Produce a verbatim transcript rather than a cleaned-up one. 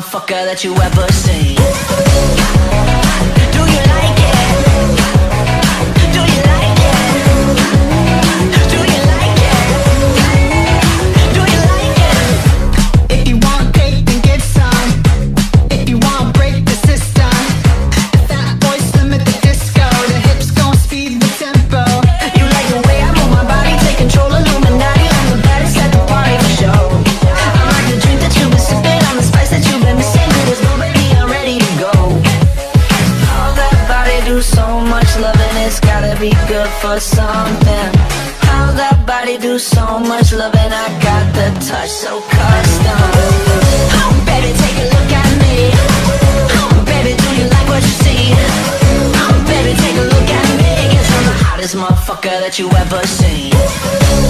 motherfucker that you ever seen. Do you like it? Do you like it? Do you like it? Do you like it? If you want cake, then get some. If you want, break the system. The fat boy slim at the disco. The hips gon' speed the tempo. You like the way I move my body, take control, illuminati. I'm the baddest at the party for show. I'm like the drink that you've been sipping, I'm the spice that you've been missing. There's no baby, I'm ready to go. All that body do so much loving, it's gotta be good for something. How that body do so much loving, I got the touch so custom. Oh baby, take a look at me. Oh baby, do you like what you see? Oh baby, take a look at me, 'cause I'm the hottest motherfucker that you ever seen.